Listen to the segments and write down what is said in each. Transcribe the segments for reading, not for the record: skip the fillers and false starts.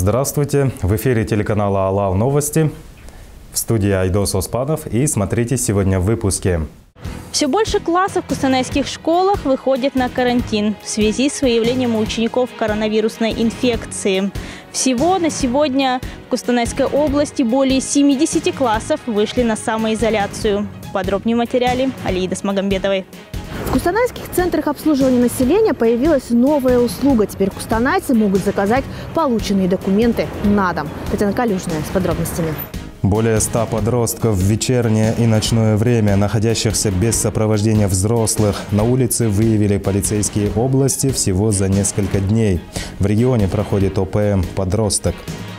Здравствуйте! В эфире телеканала «Алау Новости». В студии Айдос Оспанов. И смотрите сегодня в выпуске. Все больше классов в кустанайских школах выходят на карантин в связи с выявлением у учеников коронавирусной инфекции. Всего на сегодня в Кустанайской области более 70 классов вышли на самоизоляцию. Подробнее в материале Алиды Смагамбетовой. В кустанайских центрах обслуживания населения появилась новая услуга. Теперь кустанайцы могут заказать полученные документы на дом. Татьяна Калюжная с подробностями. Более 100 подростков в вечернее и ночное время, находящихся без сопровождения взрослых, на улице выявили полицейские области всего за несколько дней. В регионе проходит ОПМ «Подросток».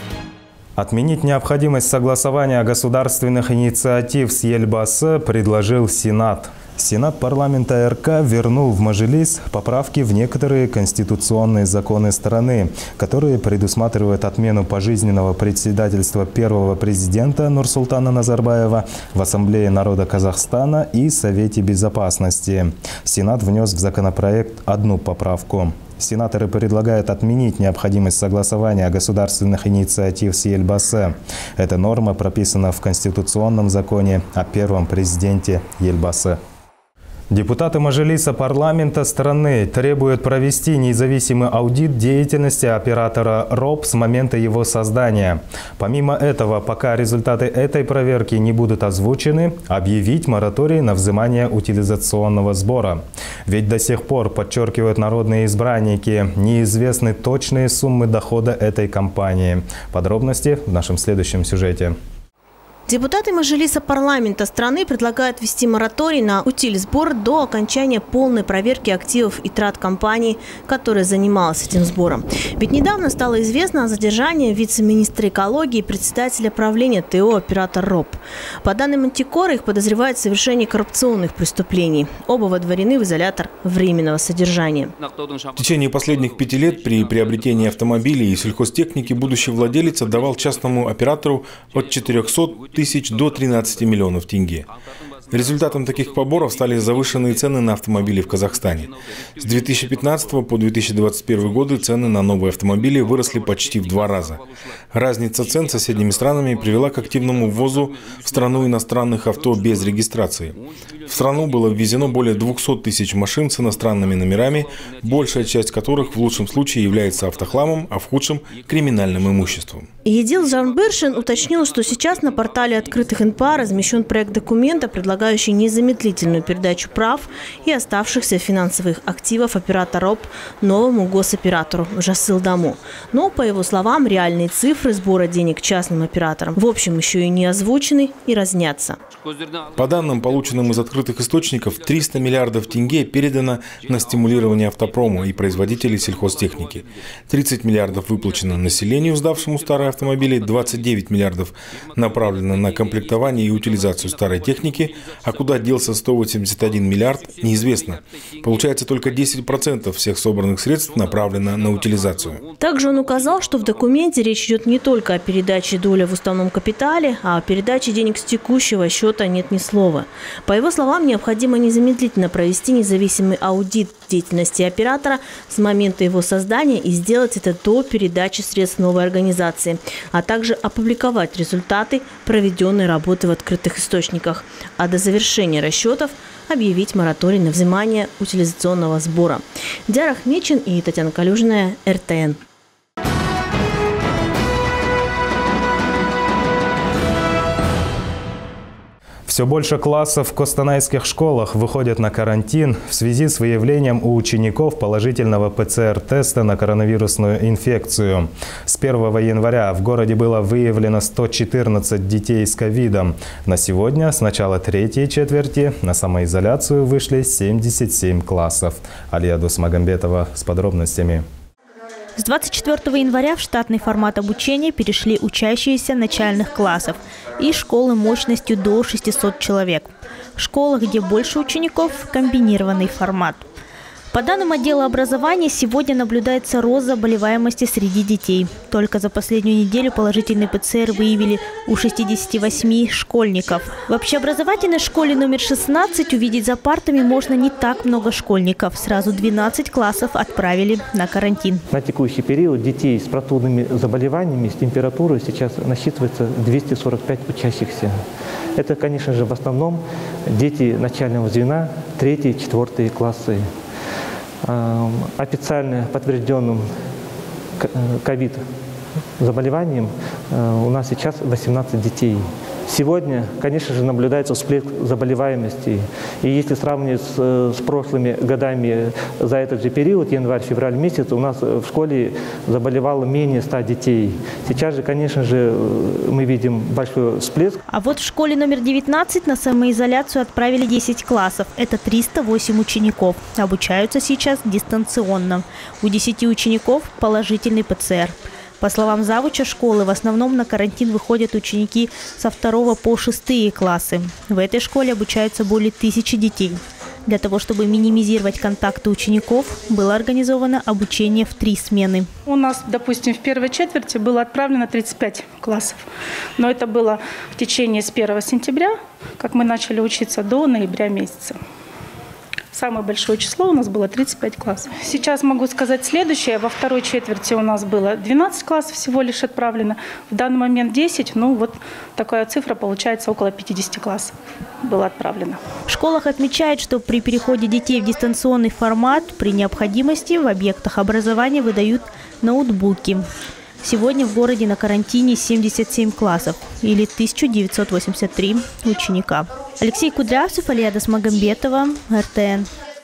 Отменить необходимость согласования государственных инициатив с Елбасы предложил Сенат. Сенат парламента РК вернул в Мажилис поправки в некоторые конституционные законы страны, которые предусматривают отмену пожизненного председательства первого президента Нурсултана Назарбаева в Ассамблее народа Казахстана и Совете безопасности. Сенат внес в законопроект одну поправку. Сенаторы предлагают отменить необходимость согласования государственных инициатив с Елбасы. Эта норма прописана в Конституционном законе о первом президенте Елбасы. Депутаты Мажилиса парламента страны требуют провести независимый аудит деятельности оператора РОП с момента его создания. Помимо этого, пока результаты этой проверки не будут озвучены, объявить мораторий на взимание утилизационного сбора. Ведь до сих пор, подчеркивают народные избранники, неизвестны точные суммы дохода этой компании. Подробности в нашем следующем сюжете. Депутаты Мажилиса парламента страны предлагают ввести мораторий на утилизбор до окончания полной проверки активов и трат компании, которая занималась этим сбором. Ведь недавно стало известно о задержании вице-министра экологии и председателя правления ТО «Оператор РОП». По данным Антикора, их подозревают в совершении коррупционных преступлений. Оба водворены в изолятор временного содержания. В течение последних 5 лет при приобретении автомобилей и сельхозтехники будущий владелец отдавал частному оператору от 400 тысяч до 13 миллионов тенге. Результатом таких поборов стали завышенные цены на автомобили в Казахстане. С 2015 по 2021 годы цены на новые автомобили выросли почти в 2 раза. Разница цен с соседними странами привела к активному ввозу в страну иностранных авто без регистрации. В страну было ввезено более 200 тысяч машин с иностранными номерами, большая часть которых в лучшем случае является автохламом, а в худшем – криминальным имуществом. Едил Жанбыршин уточнил, что сейчас на портале открытых НПА размещен проект документа, предлагающий незамедлительную передачу прав и оставшихся финансовых активов оператора РОП новому госоператору Жасылдаму. Но, по его словам, реальные цифры сбора денег частным операторам в общем еще и не озвучены и разнятся. По данным, полученным из открытых источников, 300 миллиардов тенге передано на стимулирование автопрома и производителей сельхозтехники. 30 миллиардов выплачено населению, сдавшему старые автомобили, 29 миллиардов направлено на комплектование и утилизацию старой техники, а куда делся 181 миллиард, неизвестно. Получается, только 10% всех собранных средств направлено на утилизацию. Также он указал, что в документе речь идет не только о передаче доли в уставном капитале, а о передаче денег с текущего счета нет ни слова. По его словам, необходимо незамедлительно провести независимый аудит деятельности оператора с момента его создания и сделать это до передачи средств новой организации, а также опубликовать результаты проведенной работы в открытых источниках, а до завершения расчетов объявить мораторий на взимание утилизационного сбора. Диар Ахмечин и Татьяна Калюжная, РТН. Все больше классов в кустанайских школах выходят на карантин в связи с выявлением у учеников положительного ПЦР-теста на коронавирусную инфекцию. С 1 января в городе было выявлено 114 детей с ковидом. На сегодня, с начала третьей четверти, на самоизоляцию вышли 77 классов. Алида Смагамбетова с подробностями. С 24 января в штатный формат обучения перешли учащиеся начальных классов и школы мощностью до 600 человек. В школах, где больше учеников, комбинированный формат. По данным отдела образования, сегодня наблюдается рост заболеваемости среди детей. Только за последнюю неделю положительный ПЦР выявили у 68 школьников. В общеобразовательной школе номер 16 увидеть за партами можно не так много школьников. Сразу 12 классов отправили на карантин. На текущий период детей с простудными заболеваниями, с температурой сейчас насчитывается 245 учащихся. Это, конечно же, в основном дети начального звена, 3-4 классы. Официально подтвержденным ковид-заболеванием у нас сейчас 18 детей. Сегодня, конечно же, наблюдается всплеск заболеваемости. И если сравнивать с прошлыми годами за этот же период, январь-февраль месяц, у нас в школе заболевало менее 100 детей. Сейчас же, конечно же, мы видим большой всплеск. А вот в школе номер 19 на самоизоляцию отправили 10 классов. Это 308 учеников. Обучаются сейчас дистанционно. У 10 учеников положительный ПЦР. По словам завуча школы, в основном на карантин выходят ученики со 2 по 6 классы. В этой школе обучаются более 1000 детей. Для того, чтобы минимизировать контакты учеников, было организовано обучение в 3 смены. У нас, допустим, в первой четверти было отправлено 35 классов. Но это было в течение с 1 сентября, как мы начали учиться, до ноября месяца. Самое большое число у нас было 35 классов. Сейчас могу сказать следующее. Во второй четверти у нас было 12 классов всего лишь отправлено. В данный момент 10. Ну вот такая цифра получается, около 50 классов было отправлено. В школах отмечают, что при переходе детей в дистанционный формат при необходимости в объектах образования выдают ноутбуки. Сегодня в городе на карантине 77 классов или 1983 ученика. Алексей Кудрявцев, Алия Досмагамбетова, РТН.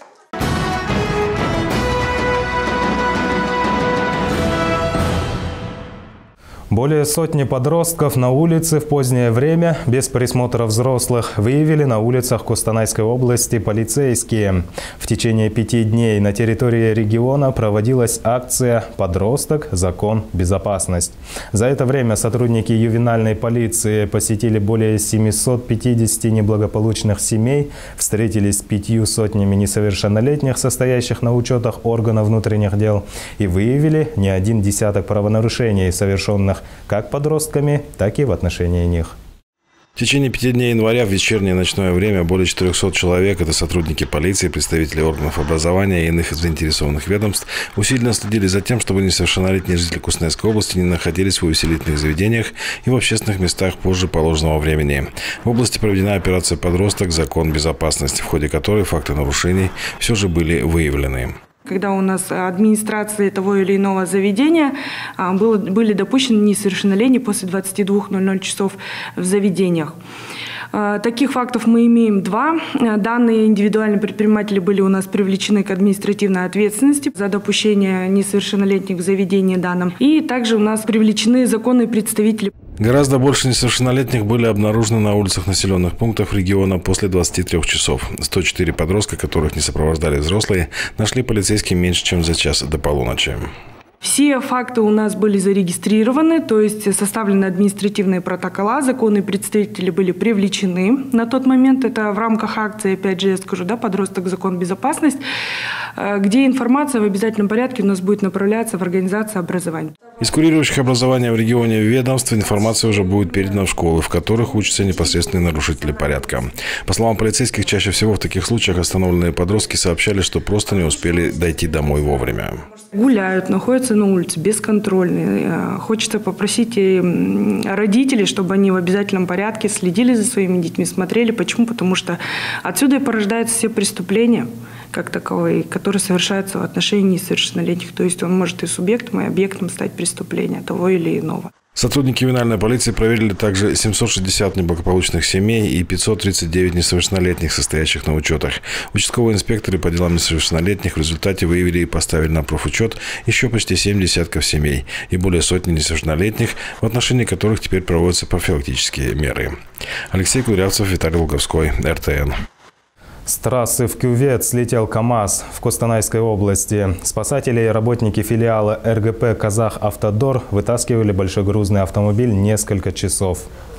Более сотни подростков на улице в позднее время без присмотра взрослых выявили на улицах Костанайской области полицейские. В течение 5 дней на территории региона проводилась акция «Подросток. Закон. Безопасность». За это время сотрудники ювенальной полиции посетили более 750 неблагополучных семей, встретились с 5 сотнями несовершеннолетних, состоящих на учетах органов внутренних дел, и выявили не один десяток правонарушений, совершенных как подростками, так и в отношении них. В течение 5 дней января в вечернее и ночное время более 400 человек, это сотрудники полиции, представители органов образования и иных заинтересованных ведомств, усиленно следили за тем, чтобы несовершеннолетние жители Костанайской области не находились в увеселительных заведениях и в общественных местах позже положенного времени. В области проведена операция «Подросток. Закон. Безопасность», в ходе которой факты нарушений все же были выявлены. Когда у нас администрации того или иного заведения были допущены несовершеннолетние после 22:00 часов в заведениях. Таких фактов мы имеем 2. Данные индивидуальные предприниматели были у нас привлечены к административной ответственности за допущение несовершеннолетних в заведении данном. И также у нас привлечены законные представители. Гораздо больше несовершеннолетних были обнаружены на улицах населенных пунктов региона после 23 часов. 104 подростка, которых не сопровождали взрослые, нашли полицейские меньше, чем за час до полуночи. Все факты у нас были зарегистрированы, то есть составлены административные протокола, законные представители были привлечены на тот момент. Это в рамках акции, опять же, я скажу, да, «Подросток. Закон. Безопасность», где информация в обязательном порядке у нас будет направляться в организацию образования. Из курирующих образование в регионе ведомств информация уже будет передана в школы, в которых учатся непосредственные нарушители порядка. По словам полицейских, чаще всего в таких случаях остановленные подростки сообщали, что просто не успели дойти домой вовремя. Гуляют, находятся на улице, бесконтрольные. Хочется попросить родителей, чтобы они в обязательном порядке следили за своими детьми, смотрели. Почему? Потому что отсюда и порождаются все преступления, как таковые, которые совершаются в отношении несовершеннолетних. То есть он может и субъектом, и объектом стать преступления того или иного. Сотрудники ювенальной полиции проверили также 760 неблагополучных семей и 539 несовершеннолетних, состоящих на учетах. Участковые инспекторы по делам несовершеннолетних в результате выявили и поставили на профучет еще почти 7 десятков семей и более сотни несовершеннолетних, в отношении которых теперь проводятся профилактические меры. Алексей Кудрявцев, Виталий Луговской, РТН. С трассы в кювет слетел КАМАЗ в Костанайской области. Спасатели и работники филиала РГП «Казахавтодор» вытаскивали большегрузный автомобиль несколько часов.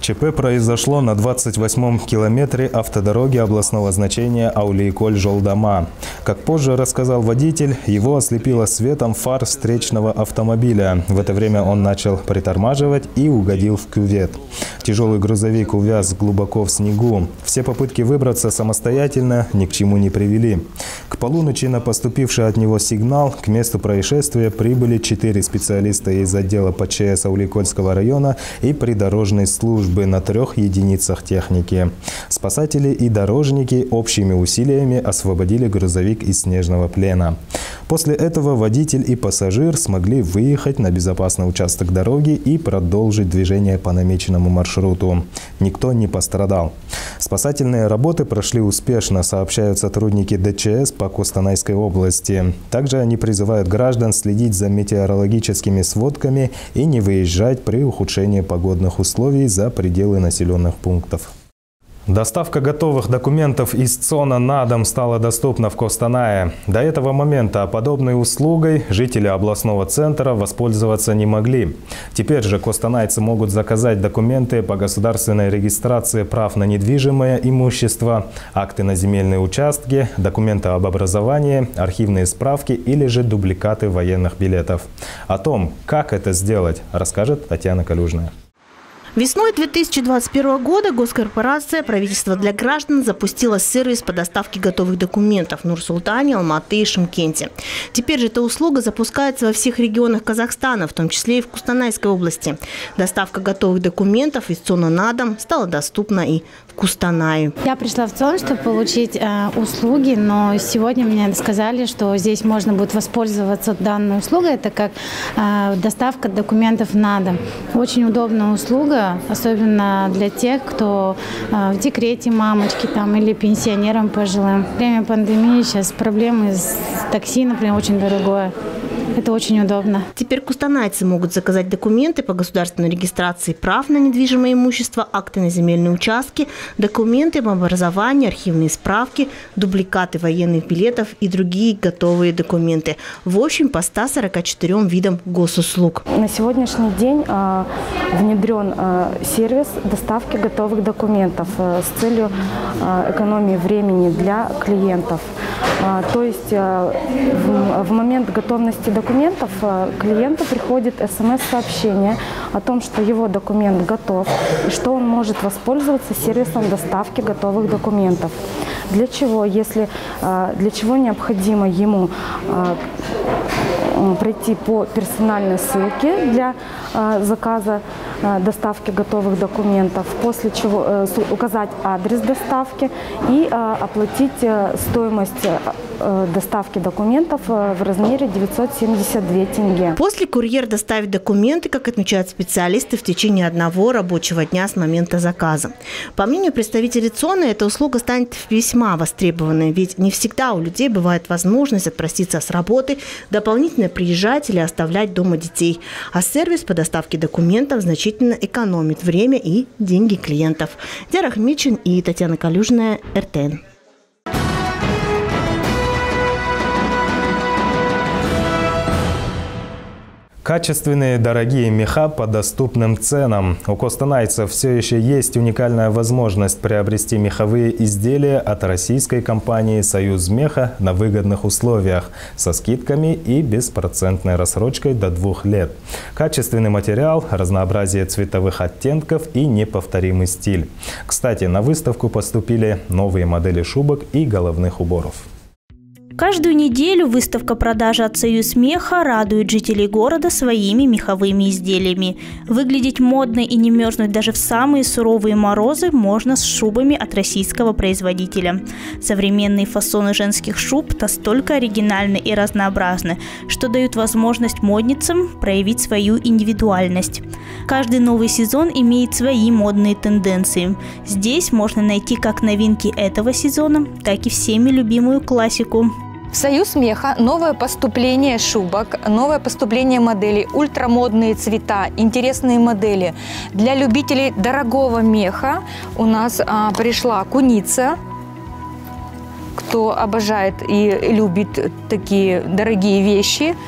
ЧП произошло на 28-м километре автодороги областного значения Аулиеколь-Жолдама. Как позже рассказал водитель, его ослепило светом фар встречного автомобиля. В это время он начал притормаживать и угодил в кювет. Тяжелый грузовик увяз глубоко в снегу. Все попытки выбраться самостоятельно ни к чему не привели. К полуночи на поступивший от него сигнал к месту происшествия прибыли 4 специалиста из отдела ПЧС Аулиекольского района и придорожной службы на 3 единицах техники. Спасатели и дорожники общими усилиями освободили грузовик из снежного плена. После этого водитель и пассажир смогли выехать на безопасный участок дороги и продолжить движение по намеченному маршруту. Никто не пострадал. Спасательные работы прошли успешно, сообщают сотрудники ДЧС по Костанайской области. Также они призывают граждан следить за метеорологическими сводками и не выезжать при ухудшении погодных условий за пределы населенных пунктов. Доставка готовых документов из ЦОНа на дом стала доступна в Костанае. До этого момента подобной услугой жители областного центра воспользоваться не могли. Теперь же костанайцы могут заказать документы по государственной регистрации прав на недвижимое имущество, акты на земельные участки, документы об образовании, архивные справки или же дубликаты военных билетов. О том, как это сделать, расскажет Татьяна Калюжная. Весной 2021 года госкорпорация «Правительство для граждан» запустила сервис по доставке готовых документов в Нур-Султане, Алматы и Шымкенте. Теперь же эта услуга запускается во всех регионах Казахстана, в том числе и в Костанайской области. Доставка готовых документов из ЦОНа на дом стала доступна и в Костанае. Я пришла в ЦОН, чтобы получить услуги, но сегодня мне сказали, что здесь можно будет воспользоваться данной услугой. Это как доставка документов на дом. Очень удобная услуга, особенно для тех, кто в декрете, мамочки там, или пенсионерам пожилым. Время пандемии сейчас проблемы с такси, например, очень дорогое. Это очень удобно. Теперь костанайцы могут заказать документы по государственной регистрации прав на недвижимое имущество, акты на земельные участки, документы об образовании, архивные справки, дубликаты военных билетов и другие готовые документы. В общем, по 144 видам госуслуг. На сегодняшний день внедрен сервис доставки готовых документов с целью экономии времени для клиентов. То есть в момент готовности документов клиенту приходит СМС-сообщение о том, что его документ готов и что он может воспользоваться сервисом доставки готовых документов. Для чего? Для чего необходимо ему пройти по персональной ссылке для заказа доставки готовых документов, после чего указать адрес доставки и оплатить стоимость доставки документов в размере 972 тенге. После курьер доставит документы, как отмечают специалисты, в течение 1 рабочего дня с момента заказа. По мнению представителей ЦОНа, эта услуга станет весьма востребованной, ведь не всегда у людей бывает возможность отпроситься с работы, дополнительно приезжать или оставлять дома детей. А сервис по доставке документов значительно экономит время и деньги клиентов. Диар Ахмечин и Татьяна Калюжная, РТН. Качественные, дорогие меха по доступным ценам. У костанайцев все еще есть уникальная возможность приобрести меховые изделия от российской компании «Союзмеха» на выгодных условиях, со скидками и беспроцентной рассрочкой до 2 лет. Качественный материал, разнообразие цветовых оттенков и неповторимый стиль. Кстати, на выставку поступили новые модели шубок и головных уборов. Каждую неделю выставка продажи от «Союзмеха» радует жителей города своими меховыми изделиями. Выглядеть модно и не мерзнуть даже в самые суровые морозы можно с шубами от российского производителя. Современные фасоны женских шуб настолько оригинальны и разнообразны, что дают возможность модницам проявить свою индивидуальность. Каждый новый сезон имеет свои модные тенденции. Здесь можно найти как новинки этого сезона, так и всеми любимую классику. В «Союзмеха» новое поступление шубок, новое поступление моделей, ультрамодные цвета, интересные модели. Для любителей дорогого меха у нас пришла куница. Кто обожает и любит такие дорогие вещи,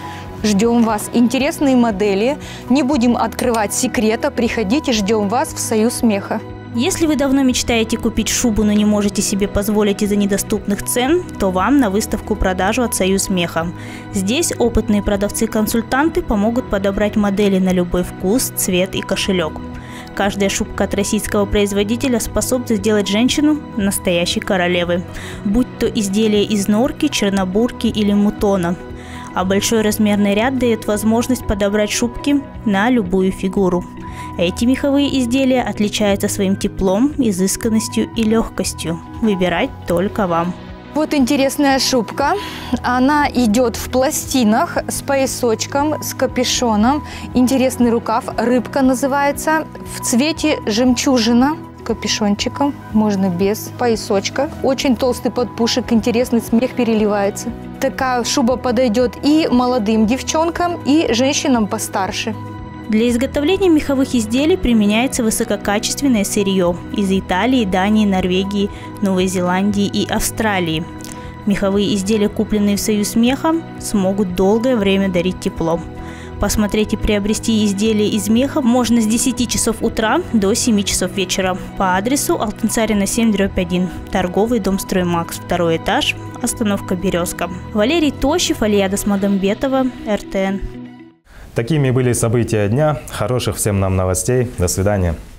Ждем вас. Интересные модели. Не будем открывать секрета. Приходите, ждем вас в Союз смеха. Если вы давно мечтаете купить шубу, но не можете себе позволить из-за недоступных цен, то вам на выставку-продажу от Союз Меха. Здесь опытные продавцы-консультанты помогут подобрать модели на любой вкус, цвет и кошелек. Каждая шубка от российского производителя способна сделать женщину настоящей королевой, будь то изделие из норки, чернобурки или мутона. А большой размерный ряд дает возможность подобрать шубки на любую фигуру. Эти меховые изделия отличаются своим теплом, изысканностью и легкостью. Выбирать только вам. Вот интересная шубка. Она идет в пластинах с поясочком, с капюшоном. Интересный рукав, рыбка называется, в цвете жемчужина. Капюшончиком, можно без поясочка. Очень толстый подпушек, интересный, смех переливается. Такая шуба подойдет и молодым девчонкам, и женщинам постарше. Для изготовления меховых изделий применяется высококачественное сырье из Италии, Дании, Норвегии, Новой Зеландии и Австралии. Меховые изделия, купленные в Союз Меха, смогут долгое время дарить тепло. Посмотреть и приобрести изделия из меха можно с 10 часов утра до 7 часов вечера по адресу Алтынцарина 7/1, торговый дом «Строймакс», 2 этаж, остановка «Березка». Валерий Тощев, Алия Досмагамбетова, РТН. Такими были события дня. Хороших всем нам новостей. До свидания.